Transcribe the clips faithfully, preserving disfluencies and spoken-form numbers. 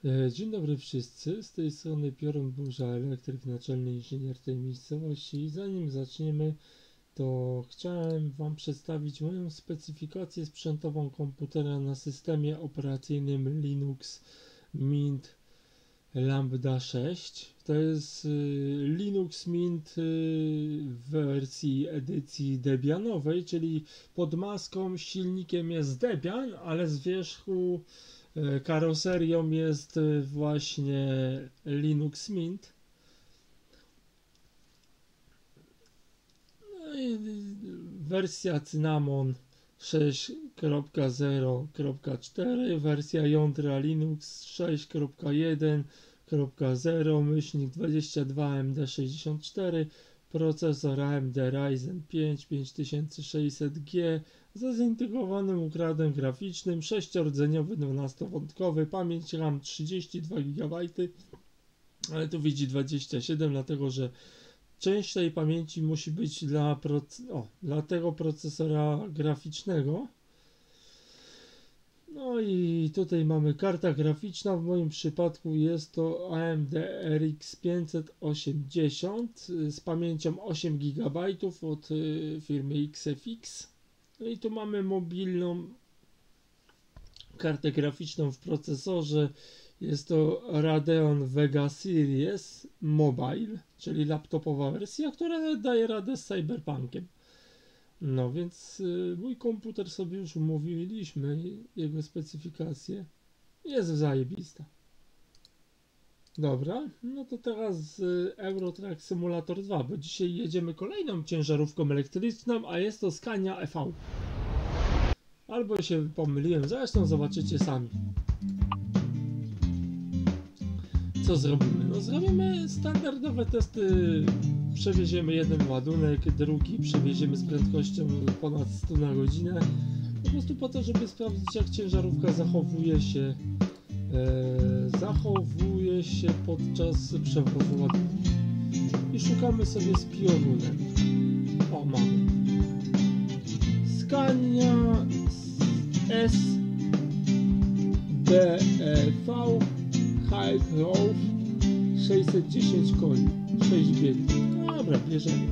Dzień dobry wszyscy, z tej strony Piorun Burza, elektryk, naczelny inżynier tej miejscowości. I zanim zaczniemy, to chciałem Wam przedstawić moją specyfikację sprzętową komputera na systemie operacyjnym Linux Mint Lambda sześć. To jest y, Linux Mint y, w wersji edycji debianowej, czyli pod maską silnikiem jest Debian, ale z wierzchu karoserią jest właśnie Linux Mint. No i wersja Cinnamon sześć kropka zero kropka cztery, wersja jądra Linux sześć kropka jeden kropka zero myślnik dwadzieścia dwa A M D sześćdziesiąt cztery, procesor A M D Ryzen pięć pięć tysięcy sześćset G ze zintegrowanym układem graficznym, sześciordzeniowy, dwunastowątkowy, pamięć RAM trzydzieści dwa gigabajty, ale tu widzi dwadzieścia siedem, dlatego że część tej pamięci musi być dla, o, dla tego procesora graficznego. No i tutaj mamy karta graficzna, w moim przypadku jest to A M D R X pięćset osiemdziesiąt z pamięcią osiem gigabajtów od firmy X F X. No i tu mamy mobilną kartę graficzną w procesorze, jest to Radeon Vega Series Mobile, czyli laptopowa wersja, która daje radę z Cyberpunkiem. No więc y, mój komputer sobie już umówiliśmy, jego specyfikację jest zajebista. Dobra, no to teraz y, Eurotrack Simulator dwa, bo dzisiaj jedziemy kolejną ciężarówką elektryczną, a jest to Scania E V. Albo się pomyliłem, zresztą zobaczycie sami. Co zrobimy? No zrobimy standardowe testy, przewieziemy jeden ładunek, drugi przewieziemy z prędkością ponad sto na godzinę, po prostu po to, żeby sprawdzić, jak ciężarówka zachowuje się e, zachowuje się podczas przewozu ładunku. I szukamy sobie z piorunem. O, mamy Scania S D E V High Road sześćset dziesięć koni, sześć biegów. Dobra, bierzemy.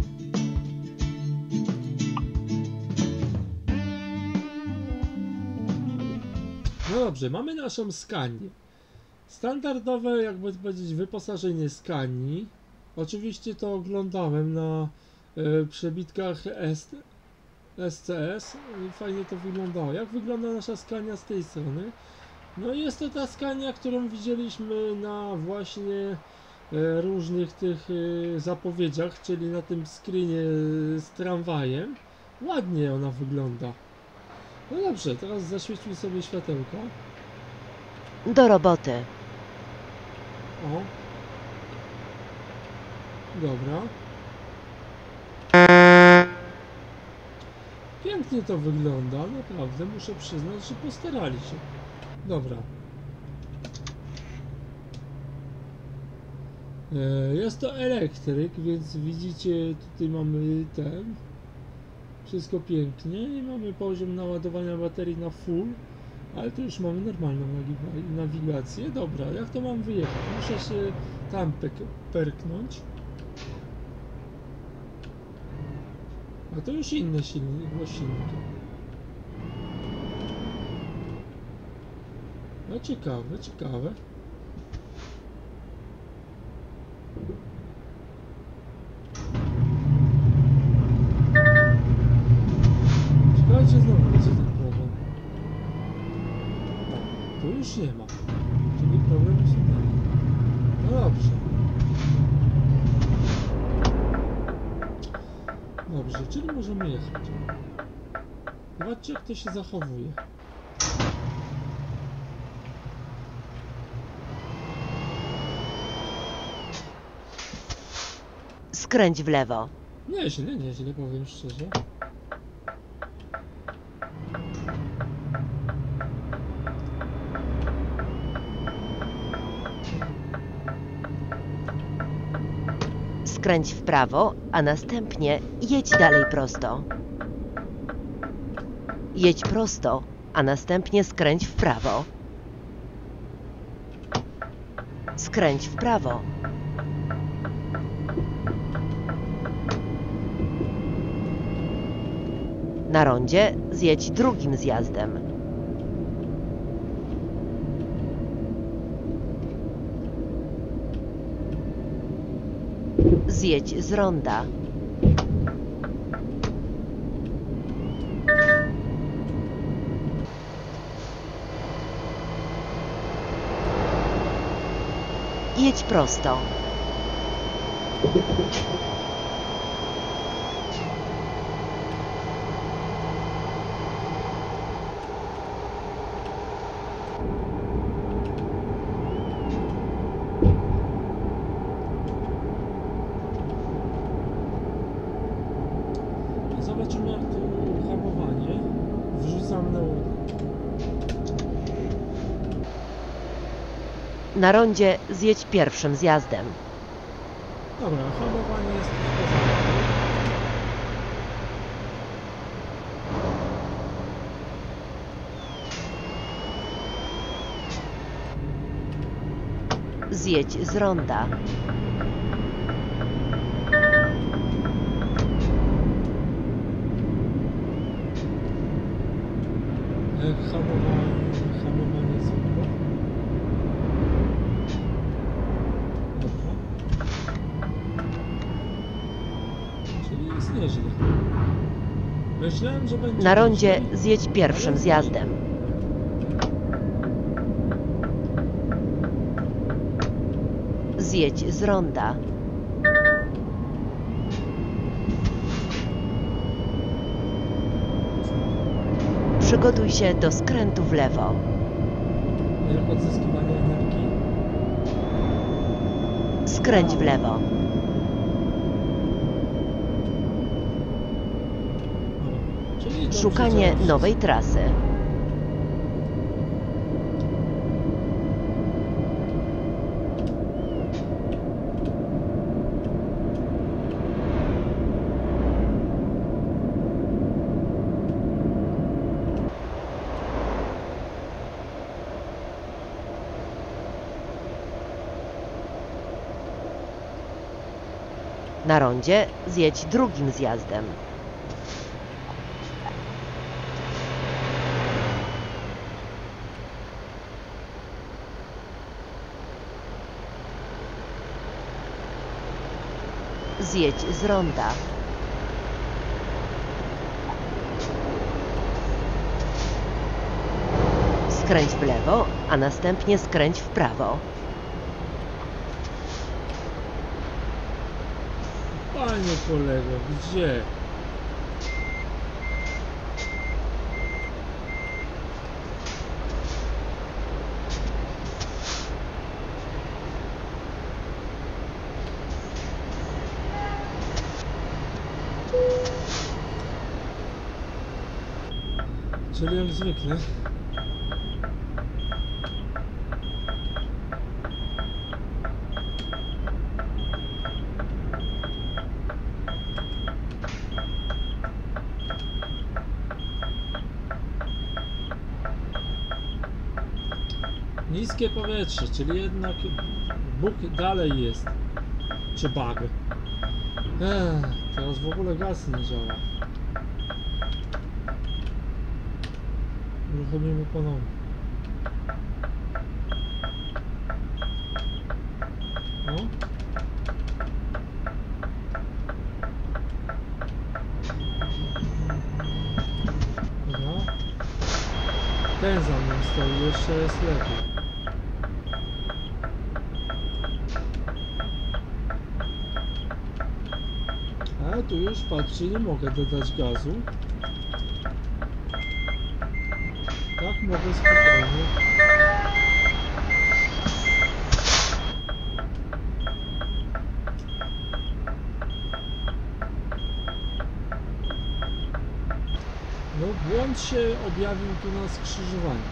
No dobrze, mamy naszą Scanię. Standardowe, jakby powiedzieć, wyposażenie Scanii. Oczywiście to oglądałem na y, przebitkach S C S i fajnie to wyglądało. Jak wygląda nasza Scania z tej strony? No jest to ta Scania, którą widzieliśmy na właśnie e, różnych tych e, zapowiedziach, czyli na tym screenie z tramwajem. Ładnie ona wygląda. No dobrze, teraz zaświećmy sobie światełka. Do roboty. O. Dobra. Pięknie to wygląda, naprawdę muszę przyznać, że postarali się. Dobra. Jest to elektryk, więc widzicie, tutaj mamy ten. Wszystko pięknie i mamy poziom naładowania baterii na full, ale tu już mamy normalną nawigację. Dobra, jak to mam wyjechać? Muszę się tam perknąć. A to już inne silniki, silniki. No ciekawe, ciekawe. Ciekawe, czy znowu będzie ten problem. Tu już nie ma. Czyli problem już nie ma. No dobrze. Dobrze, czyli możemy jechać. Zobaczcie, jak to się zachowuje. Skręć w lewo. Nieźle, nieźle, powiem szczerze. Skręć w prawo, a następnie jedź dalej prosto. Jedź prosto, a następnie skręć w prawo. Skręć w prawo. Na rondzie zjedź drugim zjazdem. Zjedź z ronda. Jedź prosto. Zobaczymy, jak tu hamowanie. Wrzucam na łodę. Na rondzie zjedź pierwszym zjazdem. Dobra, hamowanie jest w porządku. Zjedź z ronda. Jak hamowanie, hamowanie jest chyba. Dobra. Czyli jest nieźle. Myślałem, że będzie Na rondzie gorzej, zjedź pierwszym ale nie. zjazdem. Zjedź z ronda. Przygotuj się do skrętu w lewo. Jak odzyskiwanie energii. Skręć w lewo. Dobra. Czyli dobrze Szukanie działa wszystko. nowej trasy. Na rondzie zjedź drugim zjazdem. Zjedź z ronda. Skręć w lewo, a następnie skręć w prawo. Panie kolego, gdzie? Czyli jak zwykle. Niskie powietrze, czyli jednak Bóg dalej jest. Czy bug. Ech, teraz w ogóle gaz nie działa. Uruchomimy ponownie. No. Dobra. Ten za mną stoi, jeszcze jest lepiej. A tu już patrzcie, nie mogę dodać gazu. Tak mogę spokojnie. No błąd się objawił tu na skrzyżowaniu.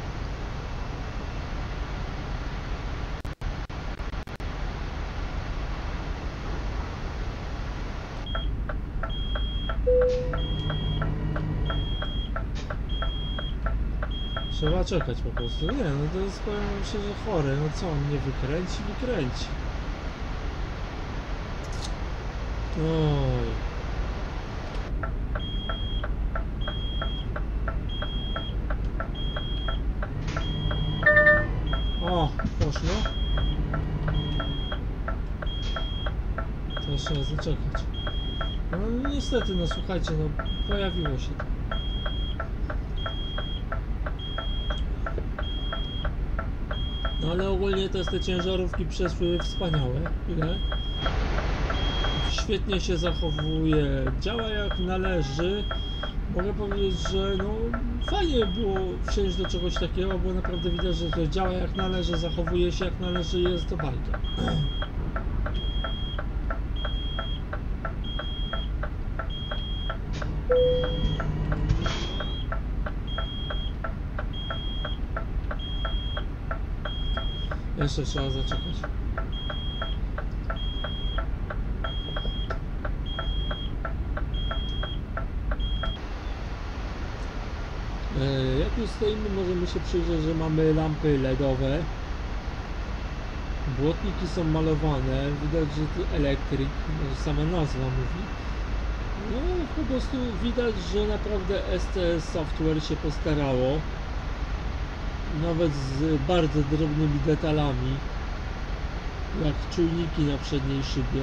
Trzeba czekać po prostu. Nie, no to jest, powiem szczerze, chore. No co, on mnie wykręci? Wykręci. Oj. O, poszło. Teraz trzeba zaczekać. No niestety, no słuchajcie, no pojawiło się to. No ale ogólnie te, te ciężarówki przeszły wspaniałe. Ile? Świetnie się zachowuje, działa jak należy. Mogę powiedzieć, że no fajnie było wsiąść do czegoś takiego, bo naprawdę widać, że to działa jak należy, zachowuje się jak należy i jest to bajka. Jeszcze trzeba zaczekać. Jak już stoimy, możemy się przyjrzeć, że mamy lampy ledowe. Błotniki są malowane. Widać, że to elektryk, sama nazwa mówi. No po prostu widać, że naprawdę S T S Software się postarało. Nawet z bardzo drobnymi detalami, jak czujniki na przedniej szybie.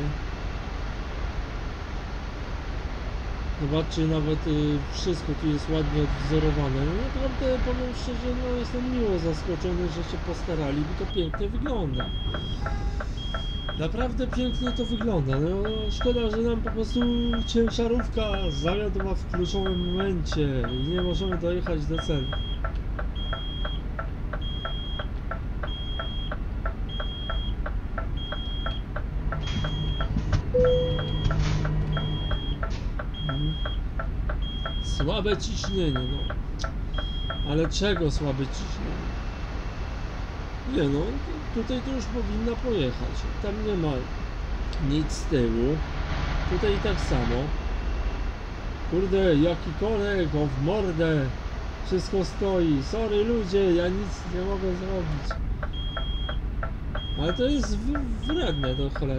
Zobaczcie, nawet y, wszystko tu jest ładnie odwzorowane. No naprawdę powiem szczerze, no jestem miło zaskoczony, że się postarali, bo to pięknie wygląda. Naprawdę pięknie to wygląda. No szkoda, że nam po prostu ciężarówka zawiodła w kluczowym momencie i nie możemy dojechać do celu. Słabe ciśnienie, no. Ale czego słabe ciśnienie? Nie no, tutaj to już powinna pojechać. Tam nie ma nic z tyłu. Tutaj tak samo. Kurde, jaki korek, o w mordę. Wszystko stoi. Sorry ludzie, ja nic nie mogę zrobić. Ale to jest wredne do cholery.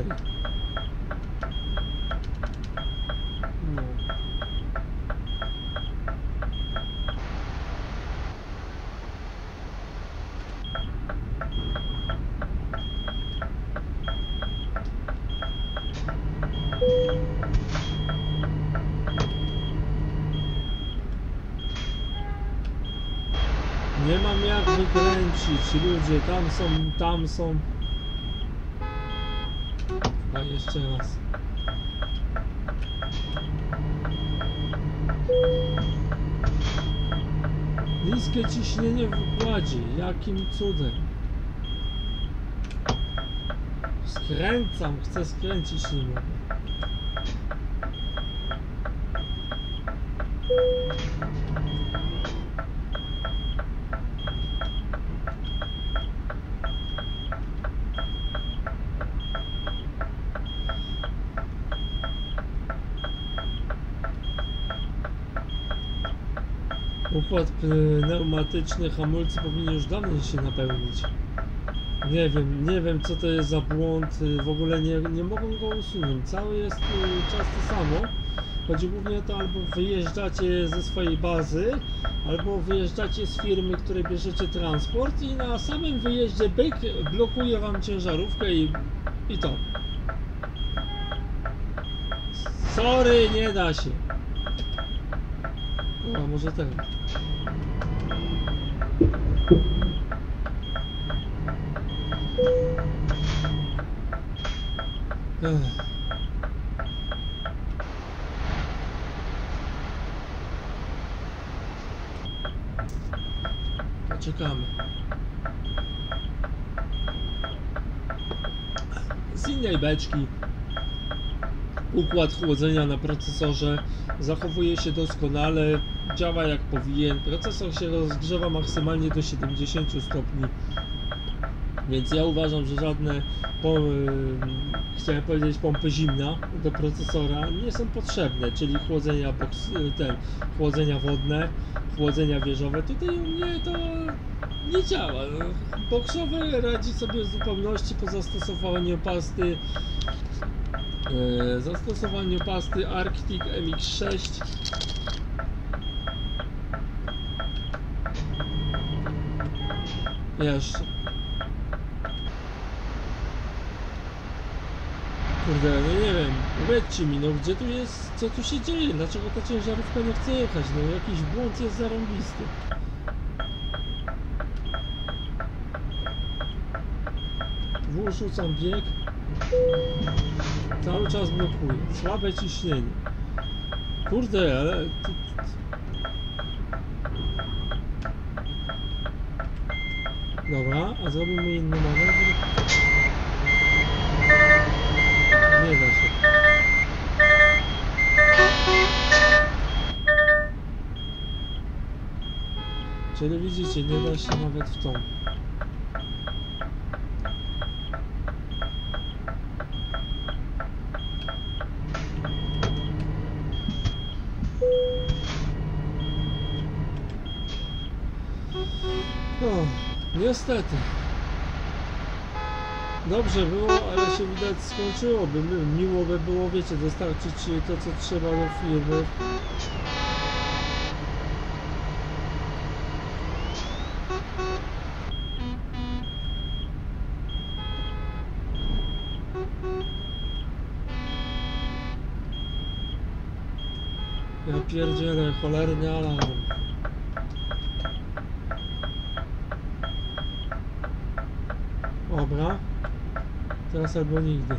No. Nie mam jak wykręcić, ludzie, tam są, tam są. A jeszcze raz. Niskie ciśnienie w układzie, jakim cudem. Skręcam, chcę skręcić, nie mogę. Układ pneumatyczny, hamulcy powinien już dawno się napełnić. Nie wiem, nie wiem co to jest za błąd, w ogóle nie, nie mogą go usunąć. Cały jest czas to samo. Chodzi głównie o to, albo wyjeżdżacie ze swojej bazy, albo wyjeżdżacie z firmy, której bierzecie transport i na samym wyjeździe byk blokuje wam ciężarówkę i, i to. Sorry, nie da się. O, a może ten. Ech. Poczekamy. Z innej beczki układ chłodzenia na procesorze zachowuje się doskonale, działa jak powinien. Procesor się rozgrzewa maksymalnie do siedemdziesięciu stopni. Więc ja uważam, że żadne pompy, chciałem powiedzieć pompy zimna do procesora nie są potrzebne, czyli chłodzenia boks, ten, chłodzenia wodne, chłodzenia wieżowe. Tutaj u mnie to nie działa. Boksowe radzi sobie w zupełności po zastosowaniu pasty e, zastosowaniu pasty Arctic M X sześć. Jeszcze. Kurde, no nie wiem, powiedzcie mi, no gdzie tu jest, co tu się dzieje, dlaczego ta ciężarówka nie chce jechać, no jakiś błąd jest zarąbisty. W rzucam bieg, cały czas blokuje, słabe ciśnienie. Kurde, ale... Tu... Dobra, a zrobimy inny manewr. Nie da się. Czyli widzicie, nie da się nawet w tą. O, niestety. Dobrze było, ale się widać skończyłoby. Miło by było, wiecie, dostarczyć to, co trzeba do firmy. Ja pierdzielę, cholerny alarm. Dobra. Teraz albo nigdy.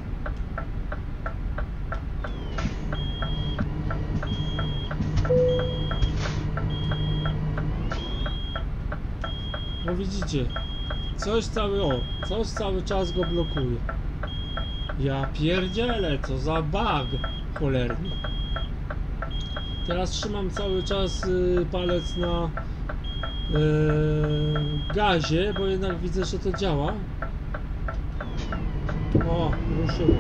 No widzicie, coś cały, o, coś cały czas go blokuje. Ja pierdzielę, co za bug cholerny. Teraz trzymam cały czas y, palec na y, gazie, bo jednak widzę, że to działa. O, ruszyło.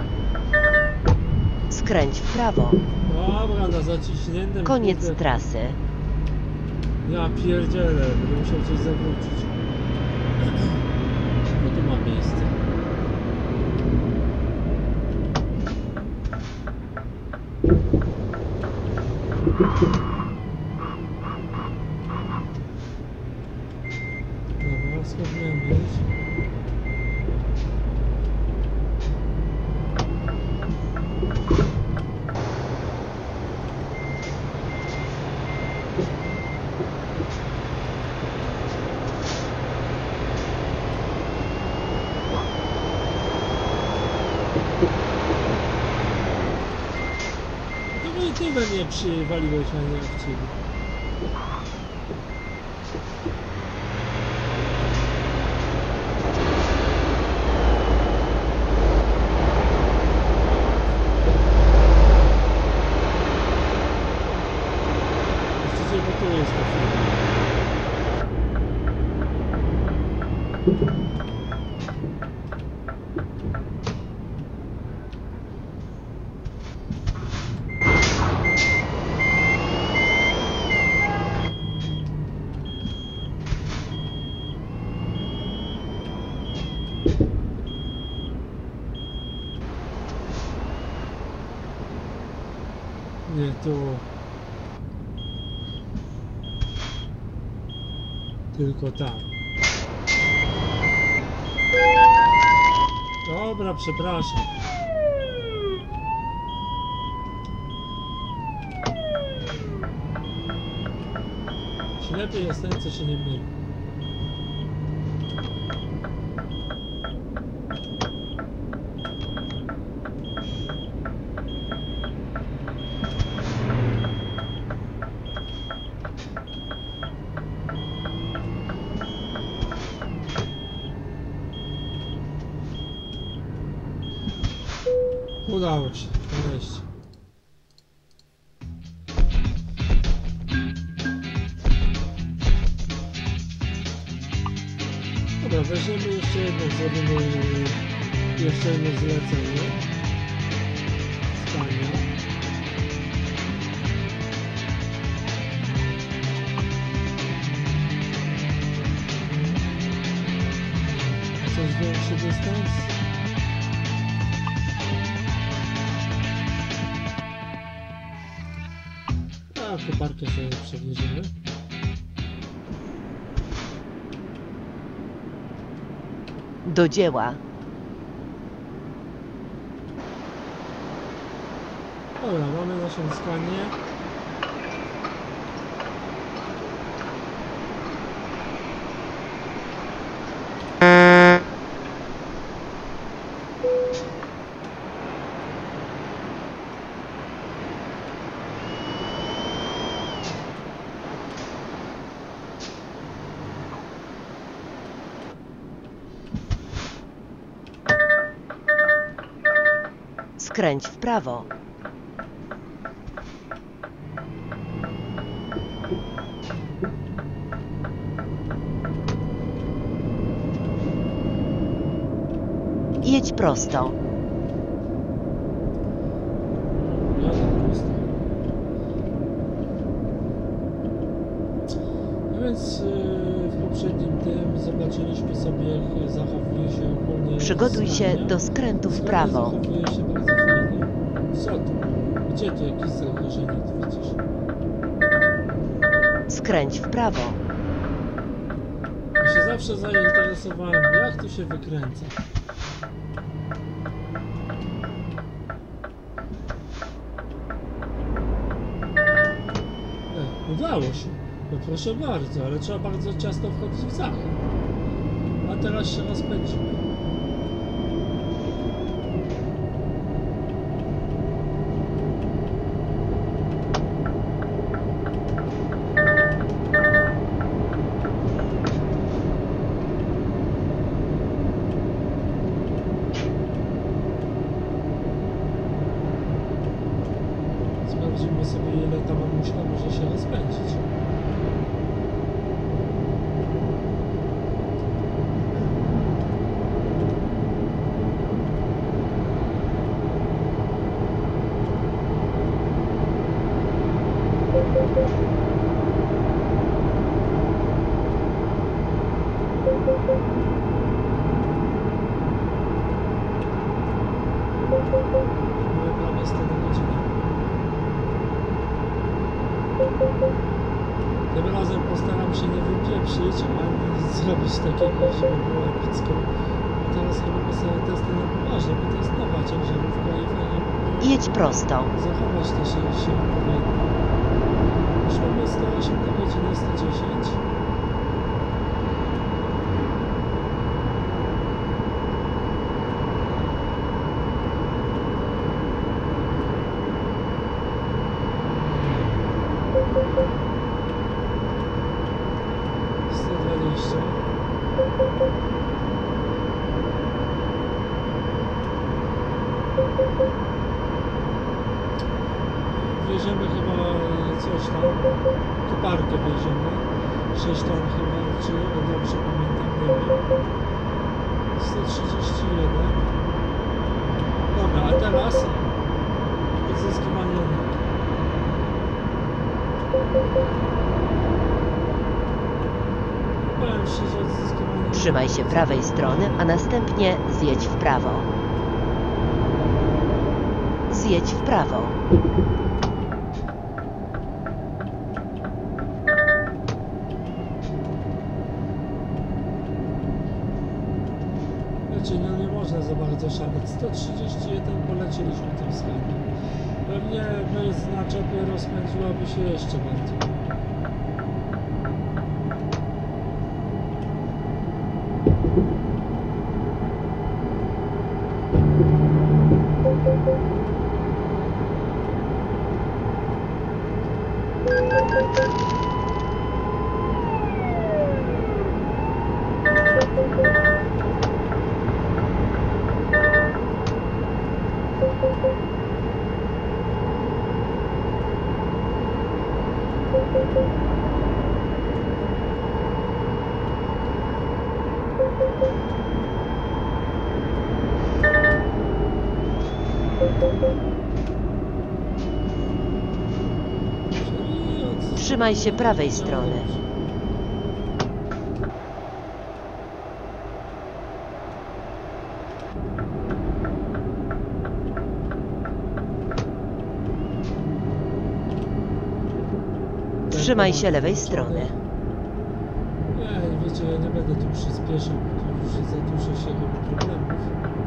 Skręć w prawo. Dobra, na zaciśniętym. Koniec kurde. trasy. Ja pierdzielę, będę musiał coś zawrócić. No tu ma miejsce. Dobra, skąd miałem być? Ty we mnie przywaliłeś, a nie w ciebie. Właściwie, bo tu jest to film. Nie tu. Tylko tam. Dobra, przepraszam. Ślepy jest ten, co się nie myli. Udało się, nareszcie. Dobra, weźmiemy jeszcze jednak zrobimy jeszcze jedno zlecenie. Skania. Coś większy dystans. A koparkę sobie przewieziemy. Do dzieła. Dobra, mamy naszą skanię. Skręć w prawo. Jedź prosto. No więc yy, w poprzednim tym zobaczyliśmy sobie, jak zachowuje się ogólnie Przygotuj się skania. do skrętu w Skania prawo. zachowuje się bardzo fajnie. Co tu? Gdzie tu jakieś zagrożenie tu widzisz? Skręć w prawo. Ja się zawsze zainteresowałem, jak tu się wykręca. E, udało się. No proszę bardzo, ale trzeba bardzo często wchodzić w zachód. A teraz się rozpędzimy. Sprawdzimy sobie, ile ta mamuśka może się rozpędzić. Mamy prawie sto na godzinę. Tym razem postaram się nie wypieprzyć, ani nic zrobić takiego, żeby było epicko. Teraz robimy sobie testy na poważnie, bo to jest nowa ciężarówka i fajnie by było Jedź prosto. zachować te się, się odpowiednio. Już mamy sto osiem na godzinę, sto dziesięć. sto dwadzieścia. Wjedziemy chyba coś tam, koparkę wjedziemy, sześć ton chyba, czy o dobrze pamiętam, nie wiem. sto trzydzieści jeden. Dobra, a teraz odzyskiwanie energii. Powiem szczerze, odzyskiwanie Trzymaj się prawej strony, a następnie zjedź w prawo. Zjedź w prawo. Znaczy, no nie można za bardzo szaleć. sto trzydzieści jeden polecieliśmy tym sklepem. Pewnie bez naczepy rozpędziłaby się jeszcze bardziej. Trzymaj się prawej strony. Trzymaj się lewej strony. Nie, wiecie, ja nie będę tu przyspieszył, bo tu już za dużo się robi problemów.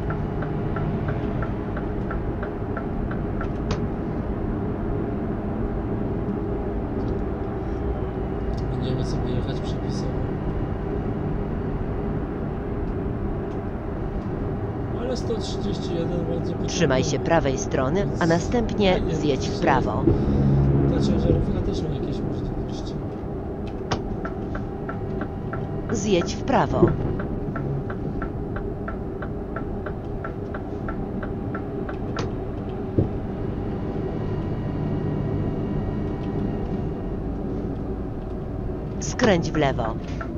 Będziemy sobie jechać przepisowo. Ale sto trzydzieści jeden bardzo potrzebny. Trzymaj się prawej strony, a następnie zjedź w prawo. Ta ciężarówka też ma jakieś możliwości. Zjedź w prawo. Skręć w lewo.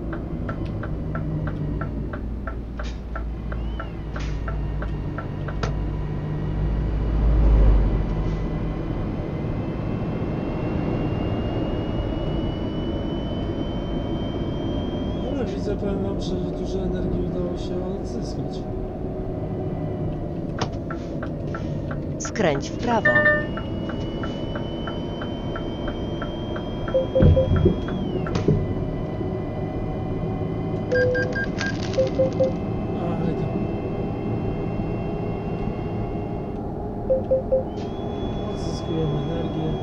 Ale widzę, powiem wam, że dużo energii udało się odzyskać. Skręć w prawo. Aj tam. Odzyskujemy energię.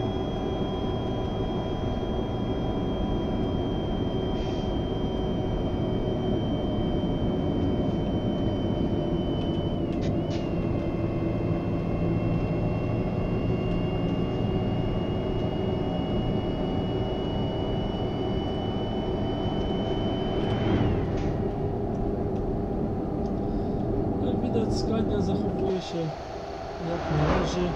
Jak widać, Scania zachowuje się jak należy.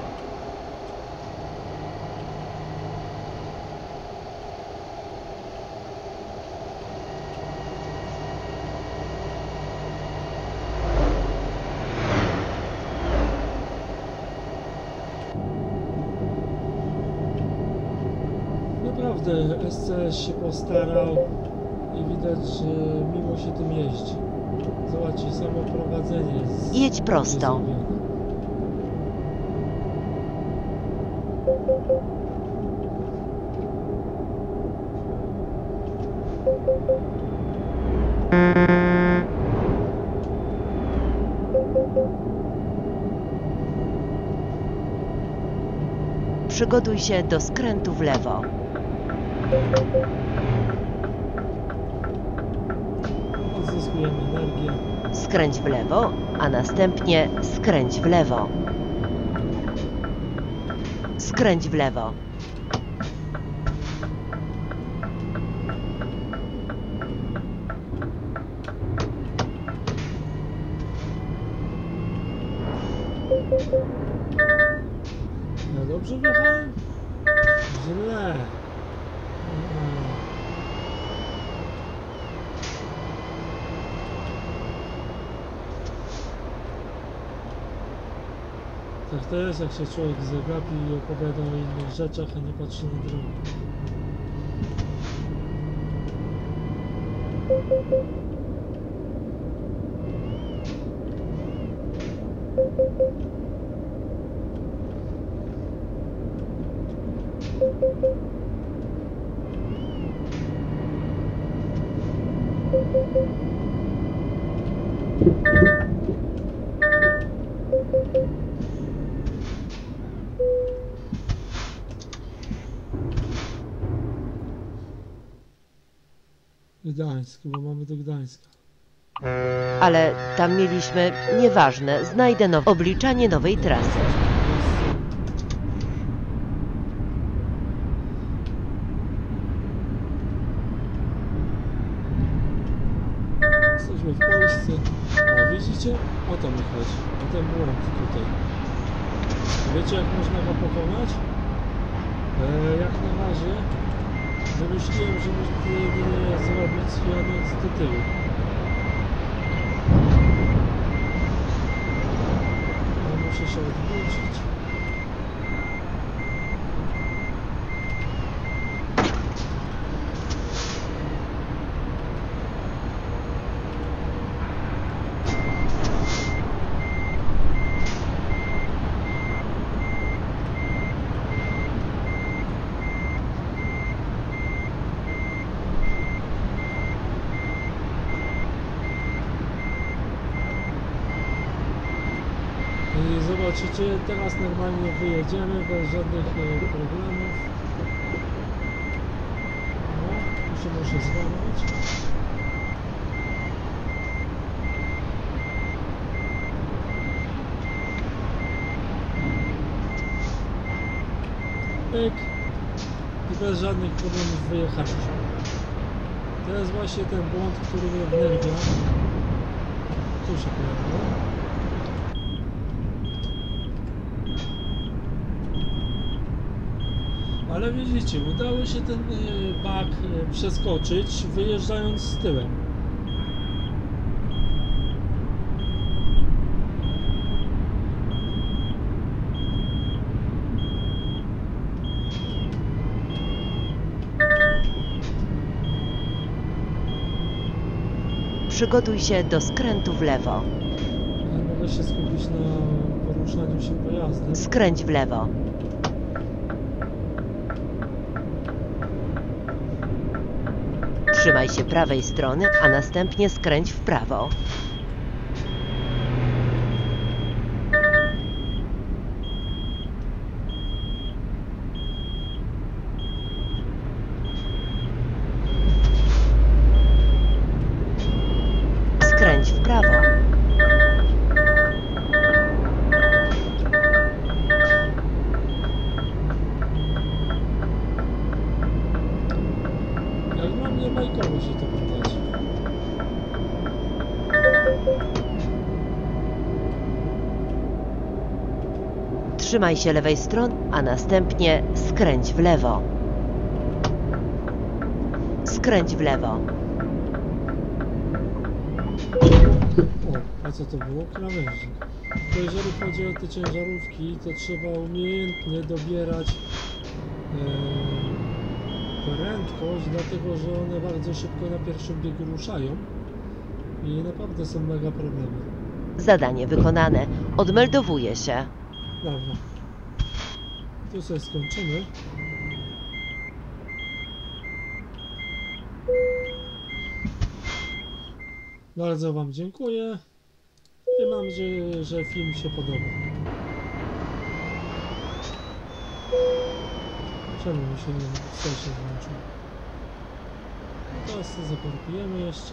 Naprawdę S C S się postarał i widać, że miło się tym jeździ. Zobaczcie, samo prowadzenie jest Jedź prosto. zrobione. Przygotuj się do skrętu w lewo. Odzyskujemy energię. Skręć w lewo, a następnie skręć w lewo. Skręć w lewo. Ja dobrze wjechałem? Źle. Tak to jest, jak się człowiek zagapi i opowiada o innych rzeczach, a nie patrzy na drogę. Gdańsk, bo mamy do Gdańska. Ale tam mieliśmy, nieważne, znajdę now... obliczanie nowej trasy. Jesteśmy w Polsce. A widzicie? O to mi chodzi. O ten błąd tutaj. Wiecie, jak można go pokonać? E, jak na razie wymyśliłem, że można jedynie zrobić jadąc do tyłu. A muszę się odwrócić. I zobaczycie, teraz normalnie wyjedziemy bez żadnych e, problemów. No, tu się muszę złamać. Pyk. I bez żadnych problemów wyjechaliśmy. To jest właśnie ten błąd, który mnie wnerwia. Tu się pojawiło. Ale widzicie, udało się ten bak przeskoczyć, wyjeżdżając z tyłem. Przygotuj się do skrętu w lewo. Ja mogę się skupić na poruszaniu się pojazdem. Skręć w lewo. Trzymaj się prawej strony, a następnie skręć w prawo. Skręć w prawo. Jak dla mnie bajkowo się to widać. Trzymaj się lewej strony, a następnie skręć w lewo. Skręć w lewo. O, a co to było? Krawężnik. To jeżeli chodzi o te ciężarówki, to trzeba umiejętnie dobierać e, prędkość, dlatego że one bardzo szybko na pierwszym biegu ruszają i naprawdę są mega problemy. Zadanie wykonane. Odmeldowuję się. Dobra. Tu sobie skończymy. Bardzo Wam dziękuję i mam nadzieję, że film się podoba. Czemu mi się nie wstecz włączył? Teraz to zaparkujemy jeszcze.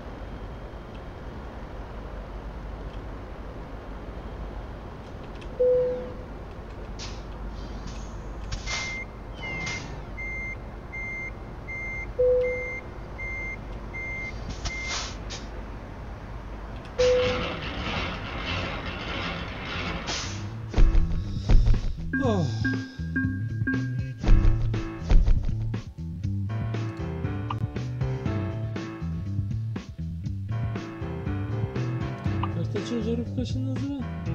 O. Jak ta ciężarówka się nazywa?